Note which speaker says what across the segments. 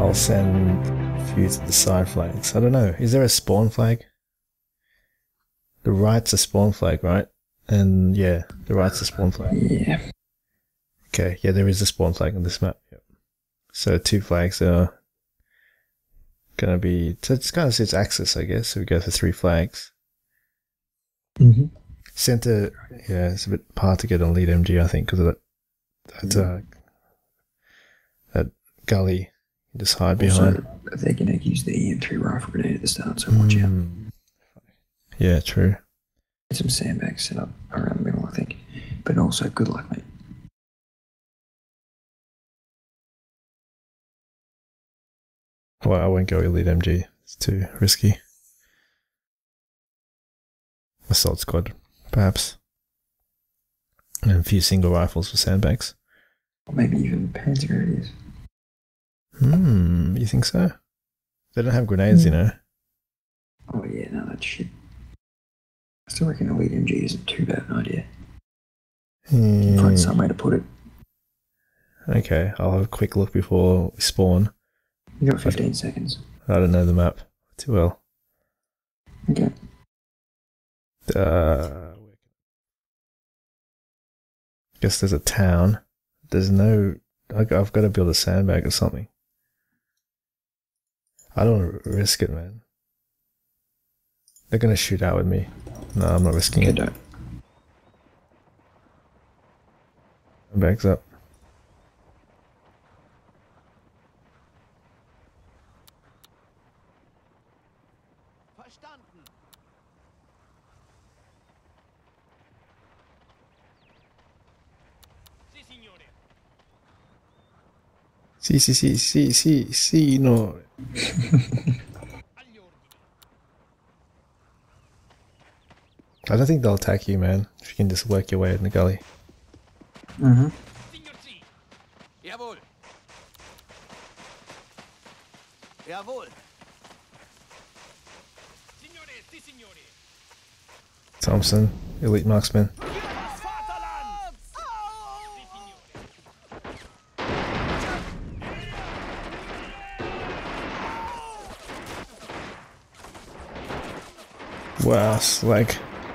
Speaker 1: I'll send a few to the side flags. I don't know. Is there a spawn flag? The right's a spawn flag, right? And yeah, the right's a spawn flag.
Speaker 2: Yeah.
Speaker 1: Okay, yeah, there is a spawn flag on this map. Yep. So 2 flags are gonna be. So it's kind of suits axis, I guess. So we go for 3 flags. Center, yeah, it's a bit hard to get on lead MG, I think, because of that gully. You just hide behind.
Speaker 2: They're going to use the EM3 rifle grenade at the start, so watch out.
Speaker 1: Yeah, true.
Speaker 2: Some sandbags set up around the middle, I think. But also, good luck, mate.
Speaker 1: Well, I won't go elite MG. It's too risky. Assault squad, perhaps. And a few single rifles for sandbags.
Speaker 2: Or maybe even Panzer areas.
Speaker 1: You think so? They don't have grenades, you know.
Speaker 2: Oh yeah, no, that's shit. I still reckon elite MG isn't too bad an idea. You can find some way to put it.
Speaker 1: Okay, I'll have a quick look before we spawn.
Speaker 2: You got 15 seconds.
Speaker 1: I don't know the map too well.
Speaker 2: Okay.
Speaker 1: I guess there's a town. There's no... I've got to build a sandbag or something. I don't want to risk it, man. They're going to shoot out with me. No, I'm not risking it.
Speaker 2: Don't.
Speaker 1: Bags up. Sí, no. I don't think they'll attack you, man. If you can just work your way in the gully. Thompson, elite marksman. Wow, slag.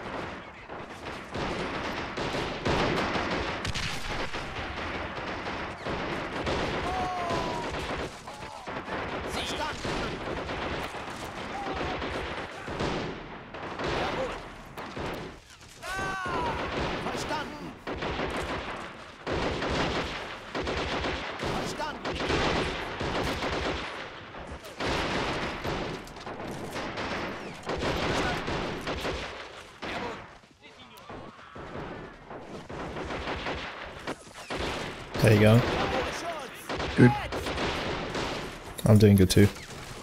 Speaker 1: There you go. Good. I'm doing good too.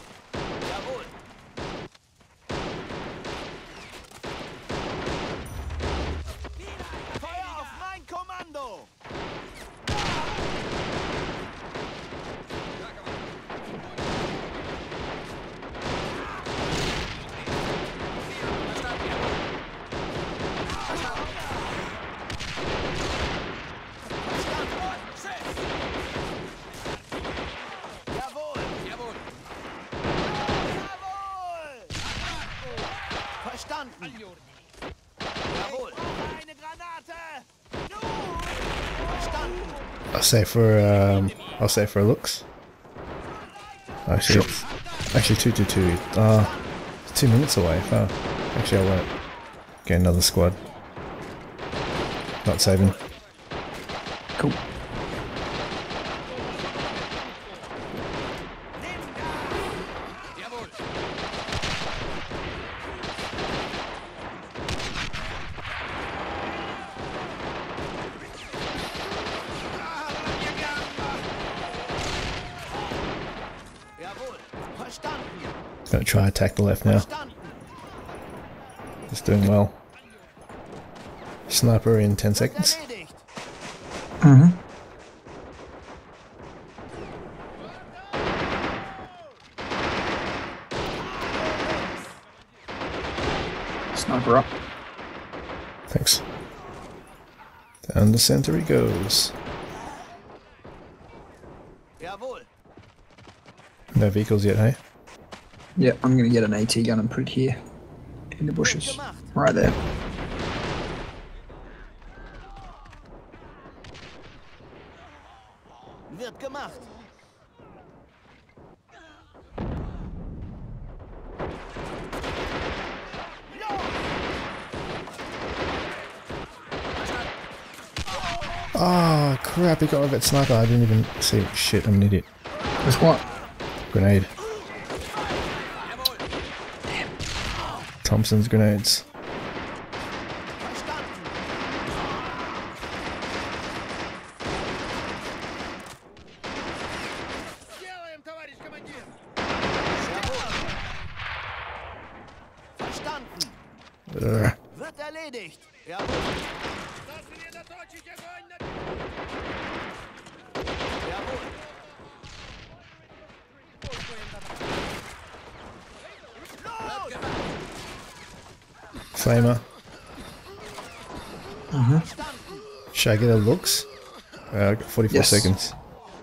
Speaker 1: I'll say for looks. Actually, actually 222. It's 2 minutes away. Oh, actually, I won't get another squad. Not saving.
Speaker 2: Cool.
Speaker 1: Gonna try attack the left now. It's doing well. Sniper in 10 seconds.
Speaker 2: Sniper up.
Speaker 1: Thanks. Down the center he goes. No vehicles yet, hey?
Speaker 2: Yeah, I'm gonna get an AT gun and put it here. In the bushes. Right there.
Speaker 3: Wird gemacht.
Speaker 1: Oh crap, he got over that sniper. I didn't even see. Shit, I'm an idiot.
Speaker 2: With what?
Speaker 1: Grenade. Thompson's grenades.
Speaker 3: Сделаем, товарищ командир. Verstanden. Wird erledigt. Jawohl. Сосредоточить огонь на... Jawohl.
Speaker 1: Flamer. Should I get a looks? I got 44
Speaker 2: Yes.
Speaker 1: seconds.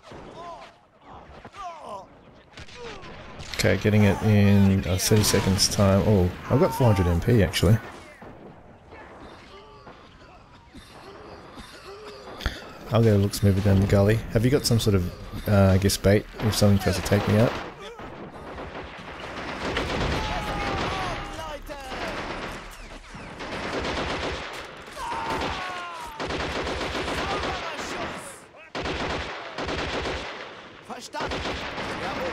Speaker 1: Okay, getting it in 30 seconds time. Oh, I've got 400 MP actually. I'll get a looks moving down the gully. Have you got some sort of, I guess, bait if someone tries to take me out?
Speaker 3: Verstanden. Jawohl.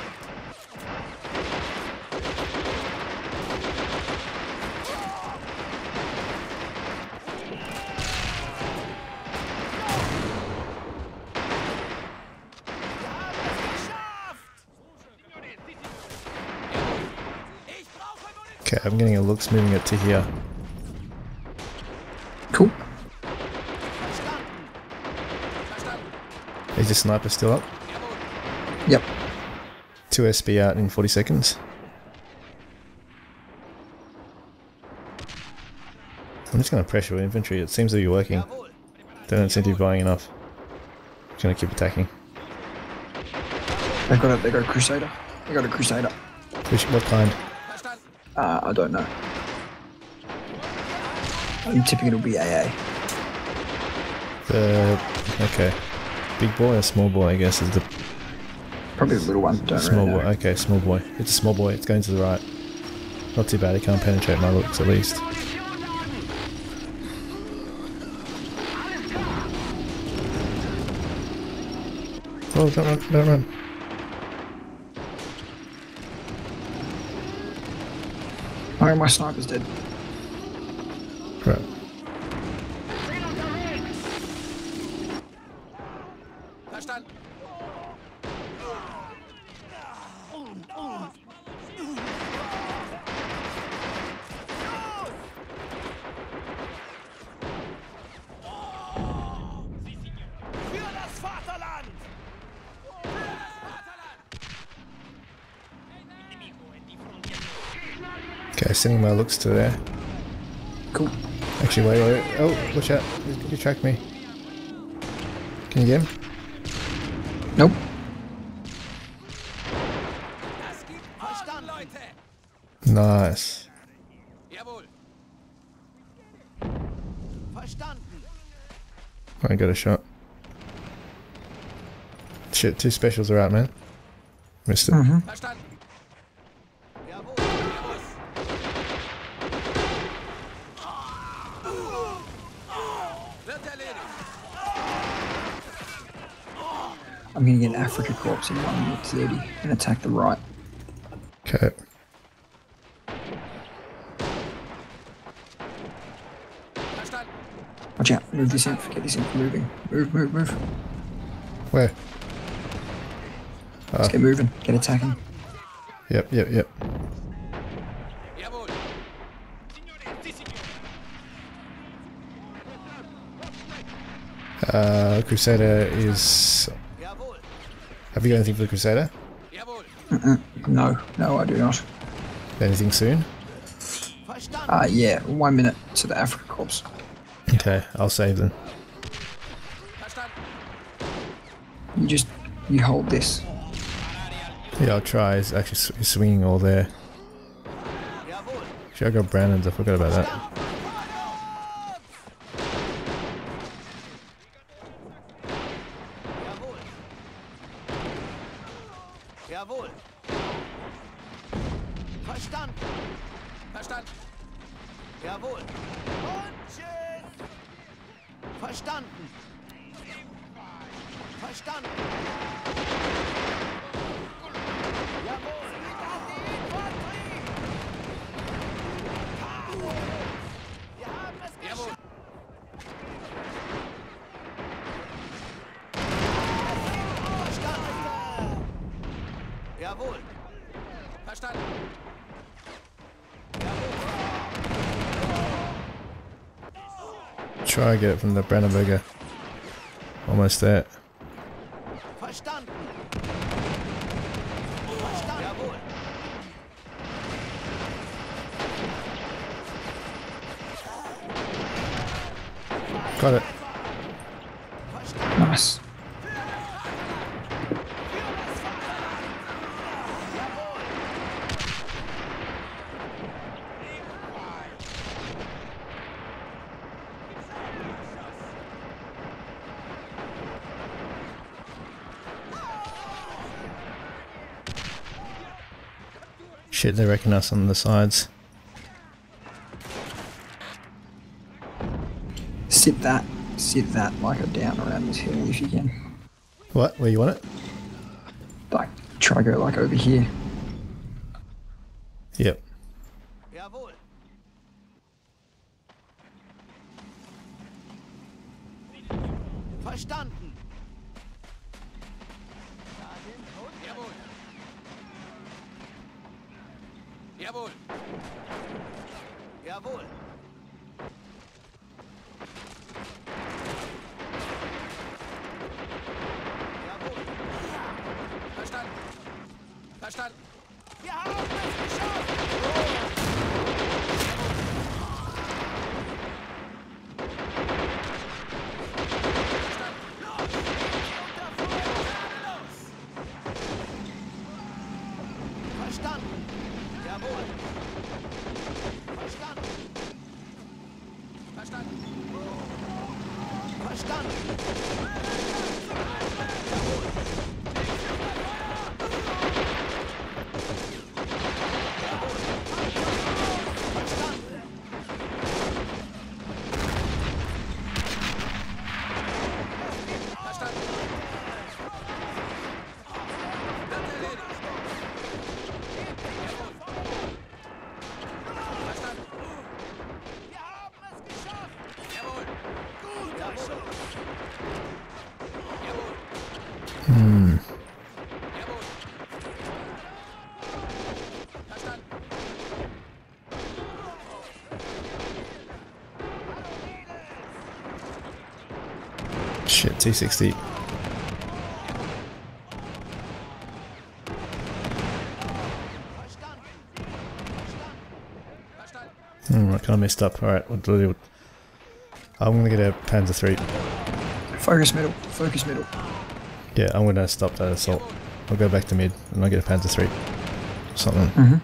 Speaker 1: Okay, I'm getting a looks moving it to here.
Speaker 2: Cool.
Speaker 1: Is the sniper still up?
Speaker 2: Yep.
Speaker 1: 2 SB out in 40 seconds. I'm just going to pressure infantry. It seems to be working. They don't seem to be buying enough. I'm going to keep attacking.
Speaker 2: They got a Crusader. They got a Crusader.
Speaker 1: What kind?
Speaker 2: I don't know. I'm tipping it'll be AA.
Speaker 1: Okay. Big boy or small boy, I guess, is the
Speaker 2: Probably the little one. Don't
Speaker 1: small
Speaker 2: really
Speaker 1: boy.
Speaker 2: know.
Speaker 1: Okay, small boy. It's a small boy. It's going to the right. Not too bad. It can't penetrate my looks, at least. Oh, don't run, don't run.
Speaker 2: Oh, my sniper's dead.
Speaker 1: Right.
Speaker 3: Verstanden. Für das Vaterland!
Speaker 1: Okay, sending my looks to there.
Speaker 2: Cool.
Speaker 1: Actually, wait. Oh, watch out. You track me. Can you get him?
Speaker 2: Nope.
Speaker 3: Verstanden, Leute!
Speaker 1: Nice.
Speaker 3: Jawohl. Verstanden.
Speaker 1: I got a shot. Shit, 2 specials are out, man. Missed it.
Speaker 3: Verstanden. Jawohl. Wird erledigt.
Speaker 2: I'm gonna get Africa Corps in 1 minute 30 and attack the right.
Speaker 1: Okay.
Speaker 3: Verstanden.
Speaker 2: Watch out. Move this in. Get this in. Moving. Move.
Speaker 1: Where?
Speaker 2: Let's get moving. Get attacking.
Speaker 1: Yep.
Speaker 3: Jawohl.
Speaker 1: Crusader is...
Speaker 3: Jawohl.
Speaker 1: Have you got anything for the Crusader?
Speaker 3: Jawohl.
Speaker 2: No, I do not.
Speaker 1: Anything soon?
Speaker 3: Verstanden.
Speaker 2: Yeah, 1 minute to the Africa Corps.
Speaker 1: Okay, I'll save them.
Speaker 3: Verstanden.
Speaker 2: You hold this.
Speaker 1: Yeah, I'll try. He's actually swinging all there.
Speaker 3: Jawohl.
Speaker 1: Should I go Brandon's? I forgot about that.
Speaker 3: Jawohl. Jawohl. Verstanden. Verstanden. Jawohl. Und tschüss. Verstanden. Verstanden. Jawohl. Wir haben es geschafft. Verstanden. Jawohl. Verstanden.
Speaker 1: Try to get it from the Brennenberger. Almost there.
Speaker 3: Verstanden. Verstanden. Jawohl.
Speaker 1: Got it.
Speaker 2: Nice.
Speaker 1: Shit, they reckon us on the sides.
Speaker 2: Sit that like a down around this hill if you can.
Speaker 1: What? Where you want it?
Speaker 2: Like, try go like over here.
Speaker 1: Yep.
Speaker 3: Jawohl. Verstanden. Jawohl. Jawohl. Jawohl. Jawohl. Verstanden. Verstanden. Wir haben es geschafft. Verstanden. Jawohl. Verstanden. Verstanden. Verstanden. Verstanden. Verstanden. Wird erledigt. Verstanden. Wir haben es geschafft. Jawohl. Guter Schuss. Jawohl. Jawohl. Verstanden.
Speaker 1: Shit, T60.
Speaker 3: Verstanden. Verstanden.
Speaker 1: I kind of messed up. Alright, what do I do? I'm gonna get a Panzer 3.
Speaker 2: Focus middle. Focus middle.
Speaker 1: Yeah, I'm gonna stop that assault. I'll go back to mid and I'll get a Panzer 3. Something.
Speaker 2: Mm-hmm.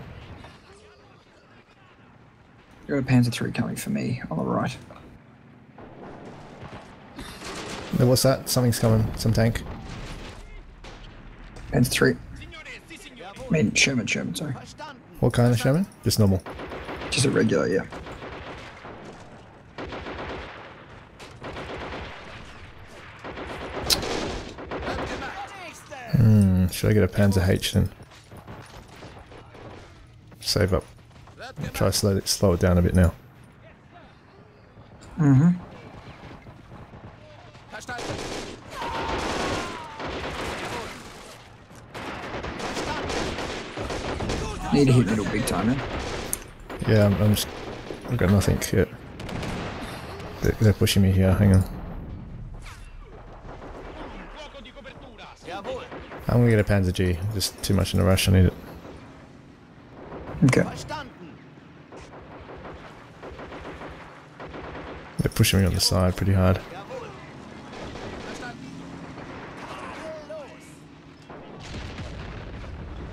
Speaker 2: Got a Panzer 3 coming for me on the right.
Speaker 1: Now, what's that? Something's coming. Some tank.
Speaker 2: Panzer 3. I mean, Sherman, sorry.
Speaker 3: Verstanden.
Speaker 1: What kind of Sherman? Just normal.
Speaker 2: Just a regular, yeah.
Speaker 3: Wird gemacht.
Speaker 1: Should I get a Panzer H then? Save up.
Speaker 3: Wird
Speaker 1: Try
Speaker 3: gemacht.
Speaker 1: to slow it down a bit now.
Speaker 2: Mm-hmm.
Speaker 3: Verstanden.
Speaker 2: Need to hit middle big time, man.
Speaker 1: Yeah, I'm just... I've got nothing yet. They're pushing me here, hang on.
Speaker 3: Jawohl.
Speaker 1: I'm gonna get a Panzer G. Just too much in a rush, I need it.
Speaker 2: Okay.
Speaker 3: Verstanden.
Speaker 1: They're pushing me on the side pretty hard.
Speaker 3: Jawohl. Verstanden. Los.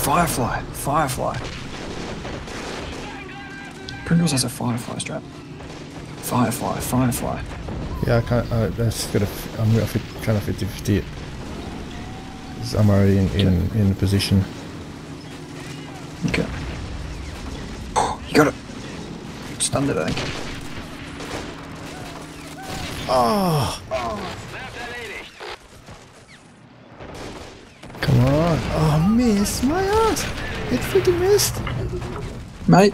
Speaker 2: Firefly. Firefly. Pringles has a firefly strap. Firefly. Firefly.
Speaker 1: Yeah, I can't. That's got. I'm trying to 50-50 it. 'Cause I'm already in position.
Speaker 2: Okay. You got it. Stunned it, I think.
Speaker 1: Oh! Come on! Oh, miss my ass! It freaking missed!
Speaker 2: Mate.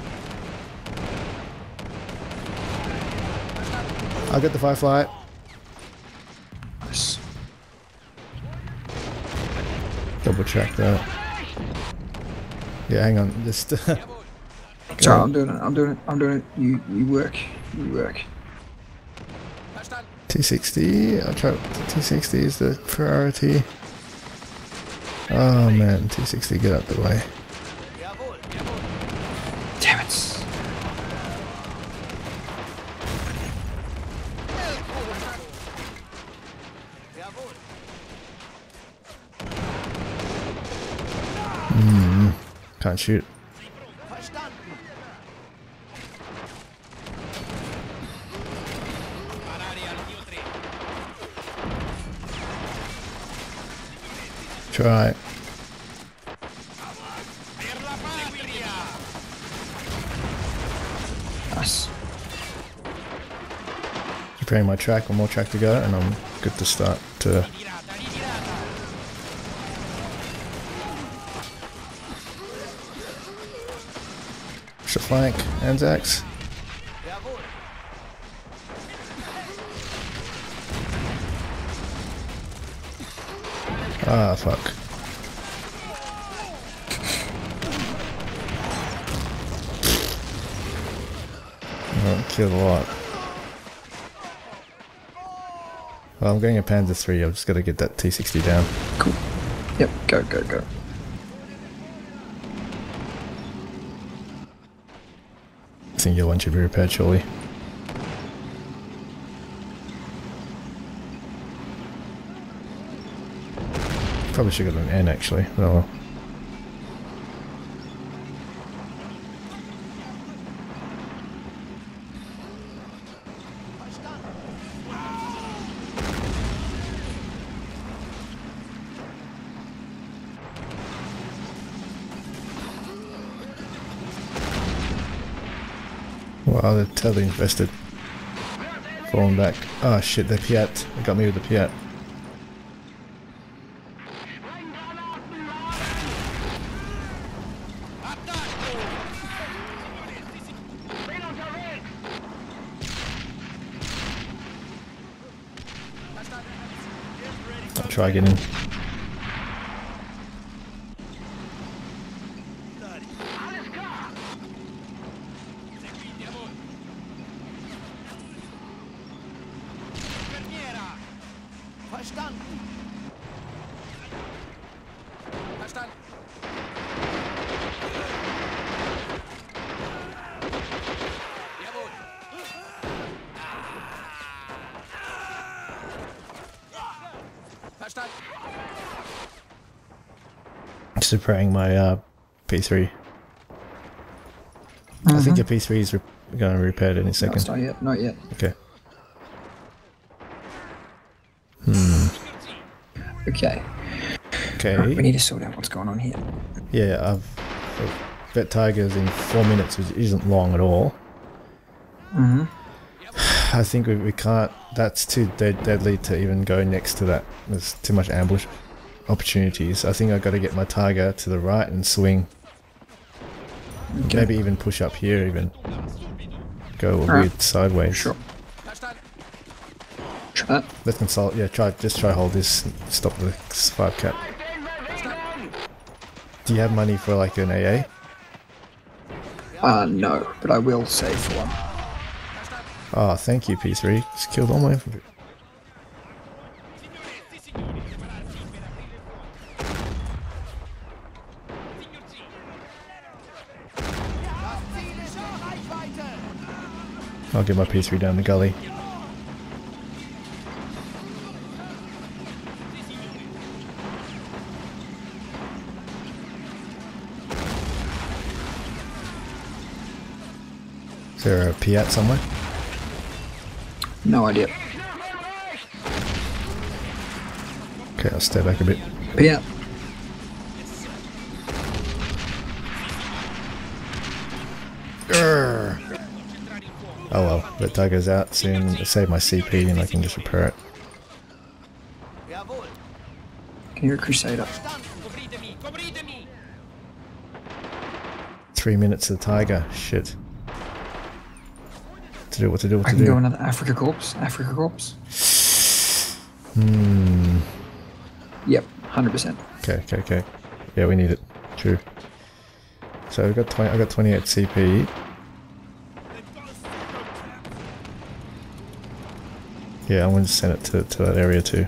Speaker 1: I'll get the firefly.
Speaker 2: Nice.
Speaker 1: Double check that. Yeah, hang on. Just.
Speaker 2: Sorry, I'm doing it. I'm doing it. I'm doing it. You work. You work.
Speaker 1: T60. I'll try. T60 is the priority. Oh man, T60, get out the way.
Speaker 2: Damn it.
Speaker 1: Can't shoot. Try.
Speaker 2: Nice.
Speaker 1: Preparing my track, one more track to go, and I'm good to start to. Push the flank, Anzacs. Ah, fuck. Oh, killed a lot. Well, I'm getting a Panzer 3, I've just got to get that T60 down.
Speaker 2: Cool. Yep, go, go, go.
Speaker 1: I think your one should be repaired surely. Probably should have got an N actually, but oh well. Wow, they're totally invested. Falling back. Oh shit, they're Piat. They got me with the Piat. I'll try again.
Speaker 3: Verstanden. Verstanden. Jawohl. Verstanden.
Speaker 1: Just preparing my P3. I think your P3 is going to be repaired in a
Speaker 2: No,
Speaker 1: second.
Speaker 2: it's not yet. Not yet.
Speaker 1: Okay.
Speaker 2: Okay.
Speaker 1: Okay.
Speaker 2: Right, we need to sort out what's going on here.
Speaker 1: Yeah, vet tigers in 4 minutes, which isn't long at all. I think we can't. That's too deadly to even go next to that. There's too much ambush opportunities. I think I've got to get my tiger to the right and swing.
Speaker 2: Okay.
Speaker 1: Maybe even push up here. Even go a weird sideways.
Speaker 2: Sure.
Speaker 3: Verstanden.
Speaker 2: Try that.
Speaker 1: Let's consult. Yeah, just try hold this. Stop the 5 cap. Do you have money for like an AA?
Speaker 2: No, but I will save for one.
Speaker 1: Oh, thank you, P3. Just killed all my infantry. I'll get my P3 down the gully. Is there a Piat somewhere?
Speaker 2: No idea.
Speaker 1: Okay, I'll stay back a bit.
Speaker 2: Yeah.
Speaker 1: Urgh. Oh well, the Tiger's out soon. Save my CP and I can just repair it.
Speaker 3: Jawohl.
Speaker 2: Can you hear Crusader?
Speaker 3: Verstanden. Cobritemi. Cobritemi.
Speaker 1: 3 minutes to the Tiger. Shit. What to do? What to do? What
Speaker 2: I
Speaker 1: to
Speaker 2: can
Speaker 1: do?
Speaker 2: go another Africa Corps. Africa Corps.
Speaker 1: Hmm.
Speaker 2: Yep, 100%.
Speaker 1: Okay. Yeah, we need it. True. So we've got 20. I got 28 CP. Yeah, I'm going to send it to that area too.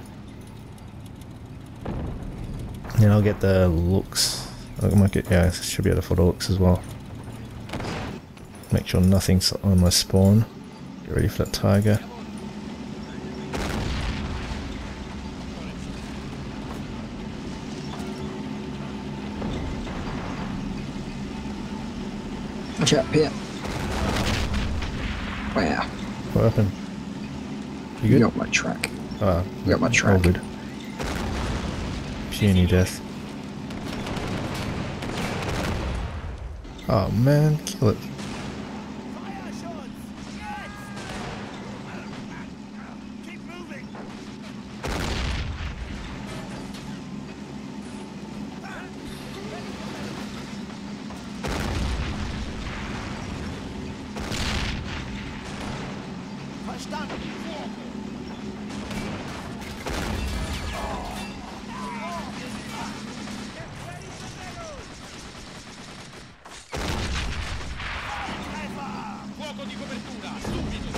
Speaker 1: And I'll get the looks. I might get, yeah, I should be able to afford the looks as well. Make sure nothing's on my spawn. Get ready for that Tiger.
Speaker 2: Watch out, Pit. Wow.
Speaker 1: What happened? You
Speaker 2: You
Speaker 1: good?
Speaker 2: got my track.
Speaker 1: Ah,
Speaker 2: You got my
Speaker 1: all
Speaker 2: track.
Speaker 1: good. Puny death. Oh man, kill it.
Speaker 3: Verstanden. Fuoco di copertura, subito.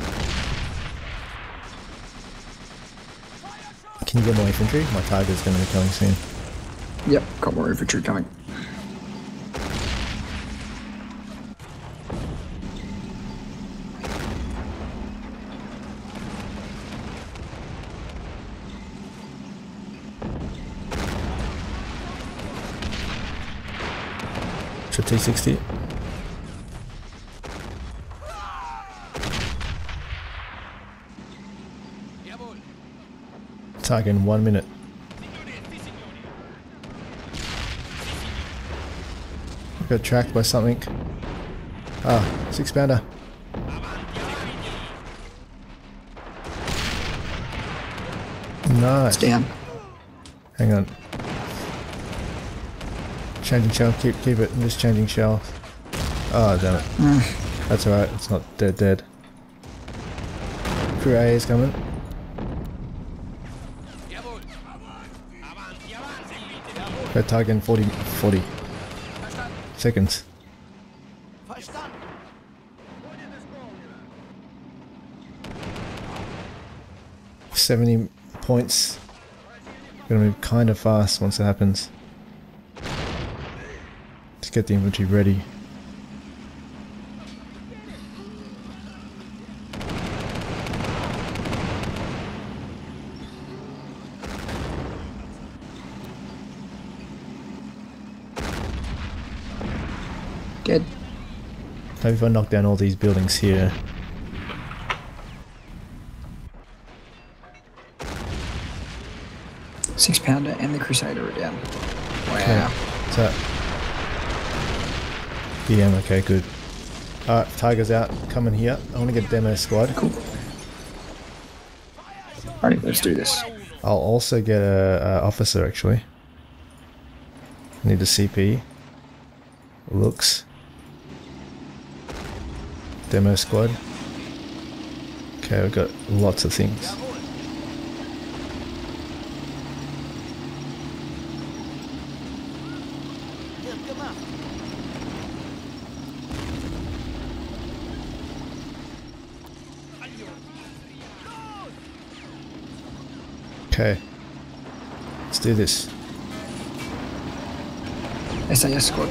Speaker 1: Can you get more infantry? My Tiger's going to be coming soon.
Speaker 2: Yep, got more infantry coming.
Speaker 1: T60.
Speaker 3: Jawohl.
Speaker 1: Target in 1 minute. I got tracked by something. Ah, 6-pounder. Nice.
Speaker 2: It's down.
Speaker 1: Hang on. Changing shell. Keep it. I'm just changing shell. Oh, damn it. That's alright. It's not dead. Crew A is coming.
Speaker 3: Jawohl. Avanti, avanti.
Speaker 1: Got target in 40
Speaker 3: Verstanden.
Speaker 1: seconds.
Speaker 3: Verstanden.
Speaker 1: 70 points. Gonna move kind of fast once it happens. Just get the infantry ready.
Speaker 2: Good.
Speaker 1: Maybe if I knock down all these buildings here.
Speaker 2: Six-pounder and the Crusader are down.
Speaker 1: Okay.
Speaker 2: Wow.
Speaker 1: So, DM, okay, good. Alright, Tiger's out. Coming here. I want to get demo squad.
Speaker 2: Cool. Alright, let's do this.
Speaker 1: I'll also get a officer actually. Need a CP. Looks. Demo squad. Okay, we've got lots of things. Okay. Let's do this.
Speaker 2: SAS squad.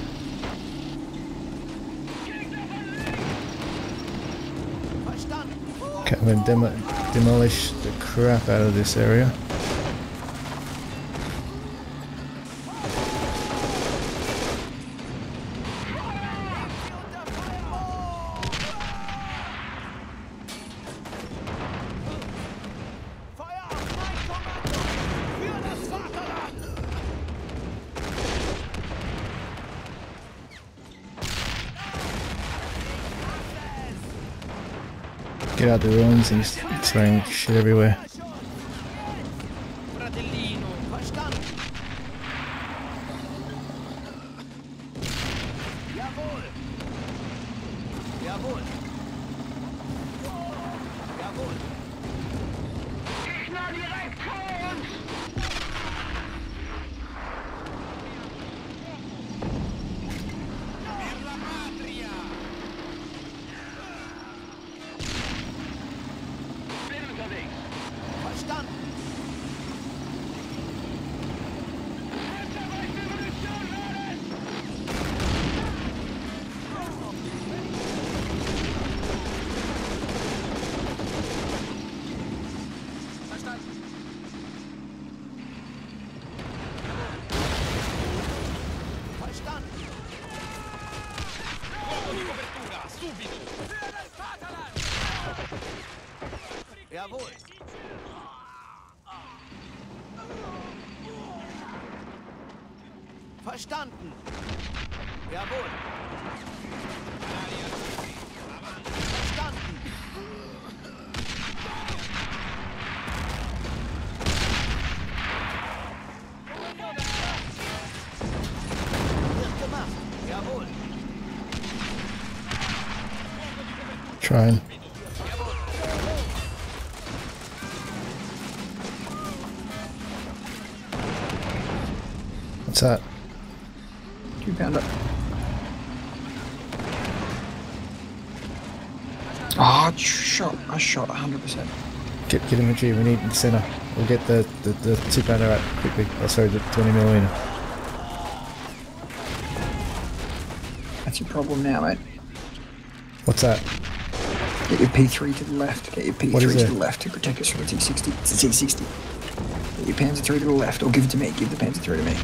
Speaker 1: Okay, I'm gonna demolish the crap out of this area. get out the ruins and just throwing shit everywhere.
Speaker 3: Fratellino, verstanden? Jawohl. Jawohl. Jawohl. Gegner direkt vor uns! Per la patria! Bin unterwegs. Verstanden. Verstanden. Verstanden. Uomo di copertura, subito. Für das Vaterland! Jawohl. Verstanden. Jawohl. Verstanden. Wird gemacht. Jawohl.
Speaker 1: Trying. What's that?
Speaker 2: 2-pounder. Oh, I shot 100%.
Speaker 1: Get infantry, we need the center. We'll get the 2-pounder out quickly. Oh sorry, the 20mm.
Speaker 2: That's your problem now, mate.
Speaker 1: What's that?
Speaker 2: Get your P3 to the left. Get your
Speaker 1: What
Speaker 2: P3
Speaker 1: is
Speaker 2: to
Speaker 1: it?
Speaker 2: the left to protect us from the T60. It's a T60. Get your Panzer 3 to the left, or give it to me. Give the Panzer 3 to me.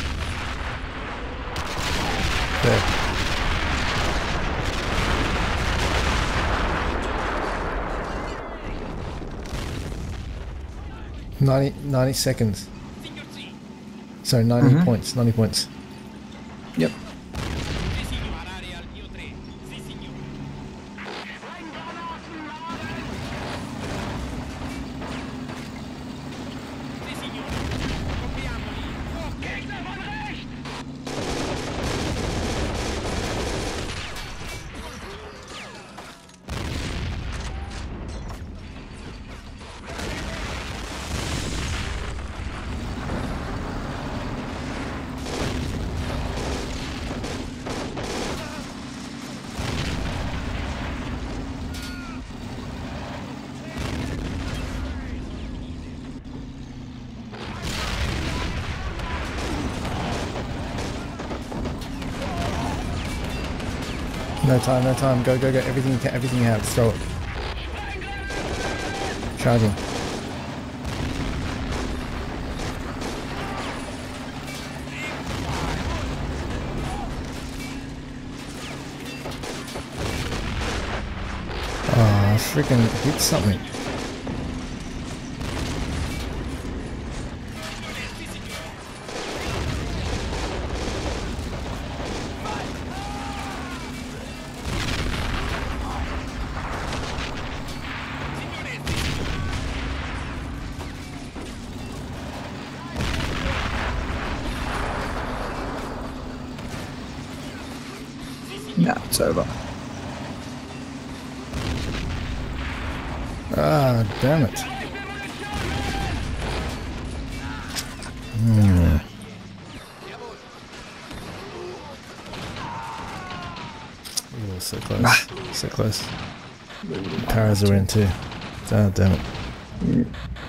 Speaker 1: There. Ninety seconds. Sorry, 90 points. 90 points.
Speaker 2: Yep.
Speaker 3: Sì, signor. Parare al mio 3. Sì, signor. Sì, signor. Copriamoli. Gegner von rechts!
Speaker 1: No time, no time. Go, go, go. Everything you have. Throw it. Charging. Oh, freaking hit something.
Speaker 2: Nah, it's over.
Speaker 1: Ah, damn it. Oh, so close. So close. Paras are in too. Ah, damn it.